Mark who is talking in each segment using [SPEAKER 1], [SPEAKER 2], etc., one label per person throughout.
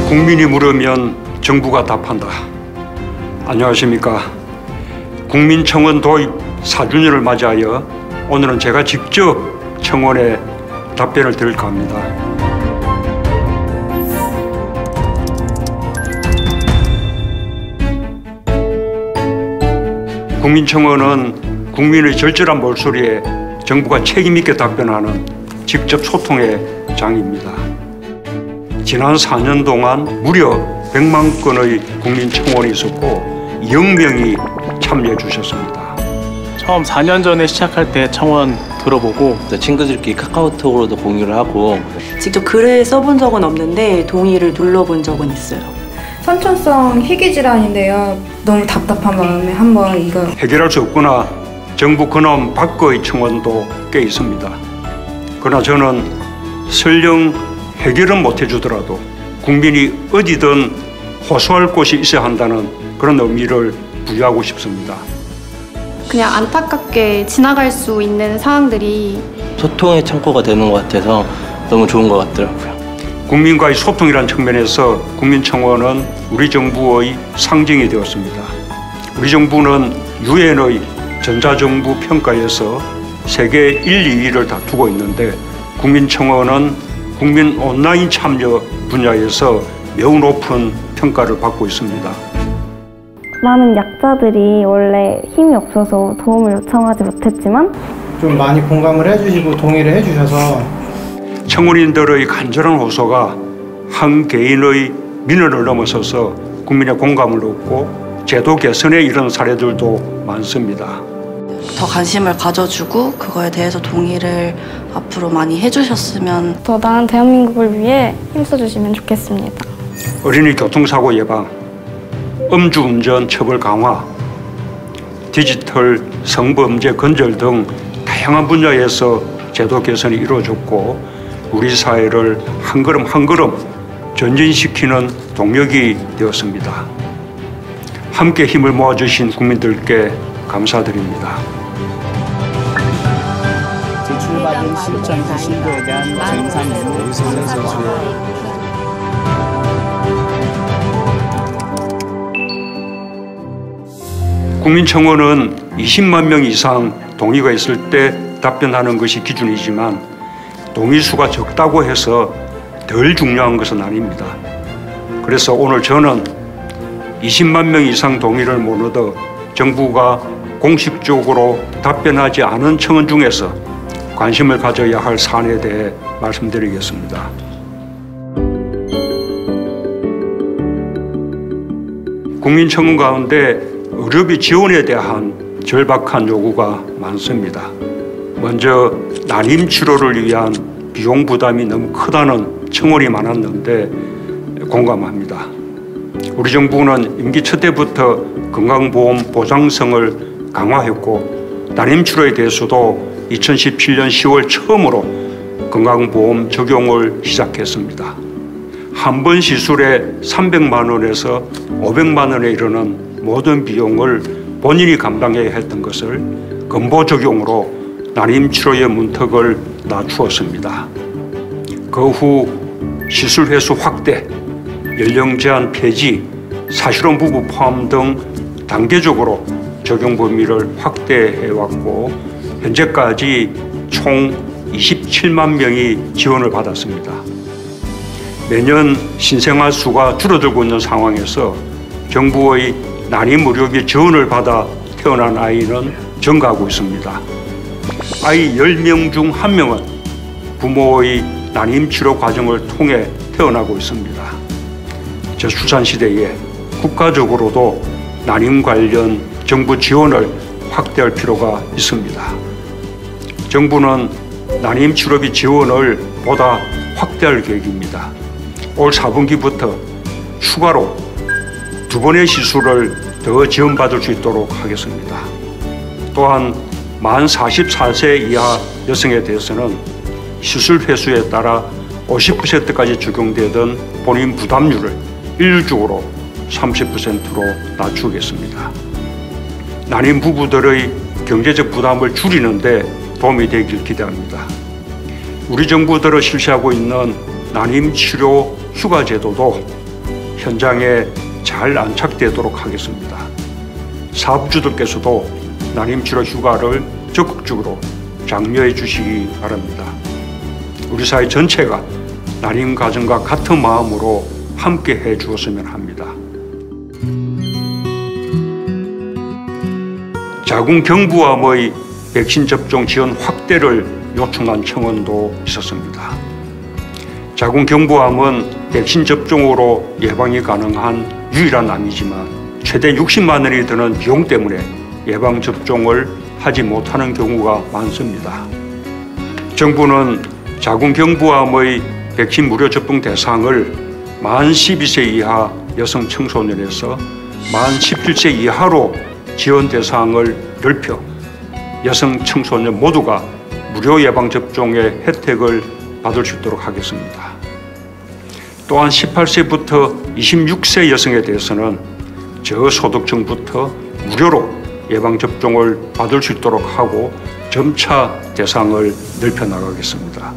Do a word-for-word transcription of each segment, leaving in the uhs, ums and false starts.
[SPEAKER 1] 국민이 물으면 정부가 답한다. 안녕하십니까. 국민청원 도입 사 주년을 맞이하여 오늘은 제가 직접 청원에 답변을 드릴까 합니다. 국민청원은 국민의 절절한 목소리에 정부가 책임있게 답변하는 직접 소통의 장입니다. 지난 사 년 동안 무려 백만 건의 국민청원이 있었고 영 명이 참여해 주셨습니다.
[SPEAKER 2] 처음 사 년 전에 시작할 때 청원 들어보고
[SPEAKER 3] 친구들끼리 카카오톡으로도 공유를 하고
[SPEAKER 4] 직접 글을 써본 적은 없는데 동의를 눌러본 적은 있어요.
[SPEAKER 5] 선천성 희귀질환인데요. 너무 답답한 마음에 한번 이거
[SPEAKER 1] 해결할 수 없구나. 정부 근원 밖의 청원도 꽤 있습니다. 그러나 저는 설령 해결은 못 해주더라도 국민이 어디든 호소할 곳이 있어야 한다는 그런 의미를 부여하고 싶습니다.
[SPEAKER 6] 그냥 안타깝게 지나갈 수 있는 상황들이
[SPEAKER 3] 소통의 창구가 되는 것 같아서 너무 좋은 것 같더라고요.
[SPEAKER 1] 국민과의 소통이라는 측면에서 국민청원은 우리 정부의 상징이 되었습니다. 우리 정부는 유엔의 전자정부 평가에서 세계 일, 이 위를 다투고 있는데 국민청원은 국민 온라인 참여 분야에서 매우 높은 평가를 받고 있습니다.
[SPEAKER 7] 많은 약자들이 원래 힘이 없어서 도움을 요청하지 못했지만
[SPEAKER 8] 좀 많이 공감을 해주시고 동의를 해주셔서
[SPEAKER 1] 청원인들의 간절한 호소가 한 개인의 민원을 넘어서서 국민의 공감을 얻고 제도 개선에 이른 사례들도 많습니다.
[SPEAKER 4] 더 관심을 가져주고 그거에 대해서 동의를 앞으로 많이 해주셨으면
[SPEAKER 7] 더 나은 대한민국을 위해 힘써주시면 좋겠습니다.
[SPEAKER 1] 어린이 교통사고 예방, 음주운전 처벌 강화, 디지털 성범죄 근절 등 다양한 분야에서 제도 개선이 이루어졌고 우리 사회를 한 걸음 한 걸음 전진시키는 동력이 되었습니다. 함께 힘을 모아주신 국민들께 감사드립니다.
[SPEAKER 2] 제출받은 신청서 신고에 대한 정상으로
[SPEAKER 1] 국민청원은 이십만 명 이상 동의가 있을 때 답변하는 것이 기준이지만 동의수가 적다고 해서 덜 중요한 것은 아닙니다. 그래서 오늘 저는 이십만 명 이상 동의를 못 얻어 정부가 공식적으로 답변하지 않은 청원 중에서 관심을 가져야 할 사안에 대해 말씀드리겠습니다. 국민청원 가운데 의료비 지원에 대한 절박한 요구가 많습니다. 먼저 난임 치료를 위한 비용 부담이 너무 크다는 청원이 많았는데 공감합니다. 우리 정부는 임기 첫 해부터 건강보험 보장성을 강화했고 난임 치료에 대해서도 이천십칠 년 시월 처음으로 건강보험 적용을 시작했습니다. 한 번 시술에 삼백만 원에서 오백만 원에 이르는 모든 비용을 본인이 감당해야 했던 것을 건보 적용으로 난임 치료의 문턱을 낮추었습니다. 그 후 시술 횟수 확대, 연령 제한 폐지, 사실혼 부부 포함 등 단계적으로 적용 범위를 확대해왔고 현재까지 총 이십칠만 명이 지원을 받았습니다. 매년 신생아 수가 줄어들고 있는 상황에서 정부의 난임 의료비 지원을 받아 태어난 아이는 증가하고 있습니다. 아이 열 명 중 한 명은 부모의 난임 치료 과정을 통해 태어나고 있습니다. 저출산 시대에 국가적으로도 난임 관련 정부 지원을 확대할 필요가 있습니다. 정부는 난임 치료비 지원을 보다 확대할 계획입니다. 올 사 분기부터 추가로 두 번의 시술을 더 지원받을 수 있도록 하겠습니다. 또한 만 마흔네 세 이하 여성에 대해서는 시술 횟수에 따라 오십 퍼센트까지 적용되던 본인 부담률을 일률적으로 삼십 퍼센트로 낮추겠습니다. 난임 부부들의 경제적 부담을 줄이는 데 도움이 되길 기대합니다. 우리 정부들이 실시하고 있는 난임 치료 휴가 제도도 현장에 잘 안착되도록 하겠습니다. 사업주들께서도 난임치료 휴가를 적극적으로 장려해 주시기 바랍니다. 우리 사회 전체가 난임 가정과 같은 마음으로 함께 해 주었으면 합니다. 자궁경부암의 백신 접종 지원 확대를 요청한 청원도 있었습니다. 자궁경부암은 백신 접종으로 예방이 가능한 유일한 암이지만 최대 육십만 원이 드는 비용 때문에 예방접종을 하지 못하는 경우가 많습니다. 정부는 자궁경부암의 백신 무료 접종 대상을 만 십이 세 이하 여성 청소년에서 만 십칠 세 이하로 지원 대상을 넓혀 여성 청소년 모두가 무료 예방접종의 혜택을 받을 수 있도록 하겠습니다. 또한 십팔 세부터 이십육 세 여성에 대해서는 저소득층부터 무료로 예방접종을 받을 수 있도록 하고 점차 대상을 넓혀 나가겠습니다.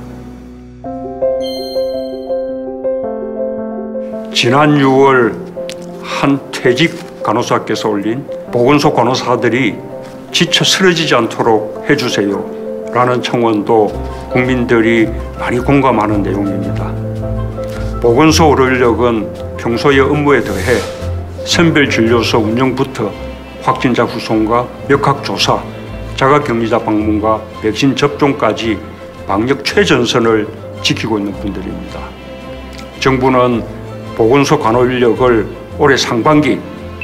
[SPEAKER 1] 지난 유월 한 퇴직 간호사께서 올린 보건소 간호사들이 지쳐 쓰러지지 않도록 해주세요 라는 청원도 국민들이 많이 공감하는 내용입니다. 보건소 의료력은 평소의 업무에 더해 선별진료소 운영부터 확진자 후송과 역학조사, 자가격리자 방문과 백신 접종까지 방역 최전선을 지키고 있는 분들입니다. 정부는 보건소 간호 인력을 올해 상반기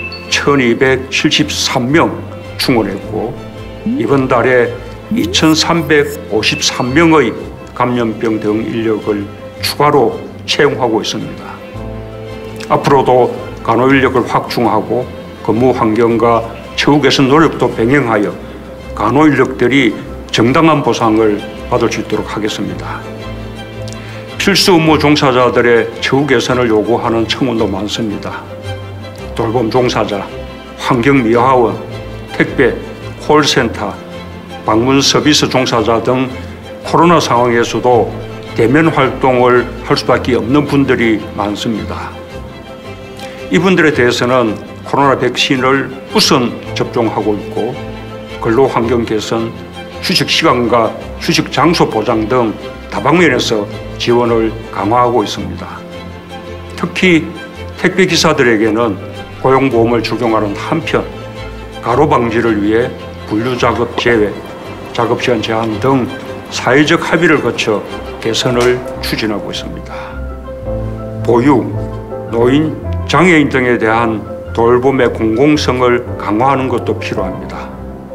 [SPEAKER 1] 천이백칠십삼 명 충원했고 이번 달에 이천삼백오십삼 명의 감염병 등 인력을 추가로 채용하고 있습니다. 앞으로도 간호 인력을 확충하고 근무 환경과 처우 개선 노력도 병행하여 간호 인력들이 정당한 보상을 받을 수 있도록 하겠습니다. 필수 업무 종사자들의 처우 개선을 요구하는 청원도 많습니다. 돌봄 종사자, 환경미화원, 택배, 콜센터, 방문 서비스 종사자 등 코로나 상황에서도 대면 활동을 할 수밖에 없는 분들이 많습니다. 이분들에 대해서는 코로나 백신을 우선 접종하고 있고 근로환경 개선, 휴식 시간과 휴식 장소 보장 등 다방면에서 지원을 강화하고 있습니다. 특히 택배기사들에게는 고용보험을 적용하는 한편 가로방지를 위해 분류작업 제외, 작업시간 제한 등 사회적 합의를 거쳐 개선을 추진하고 있습니다. 보육, 노인, 장애인 등에 대한 돌봄의 공공성을 강화하는 것도 필요합니다.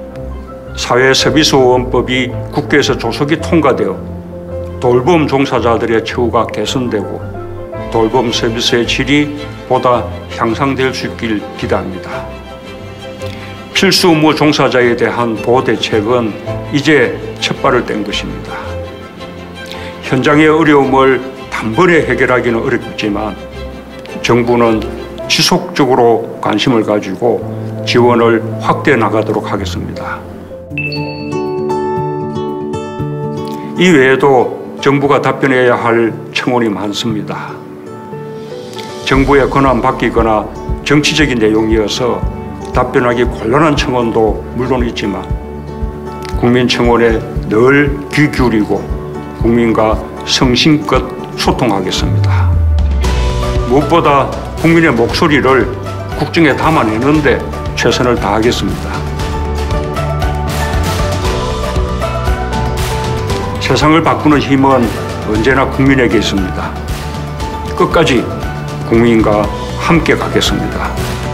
[SPEAKER 1] 사회서비스보험법이 국회에서 조속히 통과되어 돌봄 종사자들의 처우가 개선되고 돌봄 서비스의 질이 보다 향상될 수 있길 기대합니다. 필수 업무 종사자에 대한 보호 대책은 이제 첫 발을 뗀 것입니다. 현장의 어려움을 단번에 해결하기는 어렵지만 정부는 지속적으로 관심을 가지고 지원을 확대해 나가도록 하겠습니다. 이 외에도 정부가 답변해야 할 청원이 많습니다. 정부의 권한 바뀌거나 정치적인 내용이어서 답변하기 곤란한 청원도 물론 있지만 국민 청원에 늘 귀 기울이고 국민과 성심껏 소통하겠습니다. 무엇보다 국민의 목소리를 국정에 담아내는데 최선을 다하겠습니다. 세상을 바꾸는 힘은 언제나 국민에게 있습니다. 끝까지 국민과 함께 가겠습니다.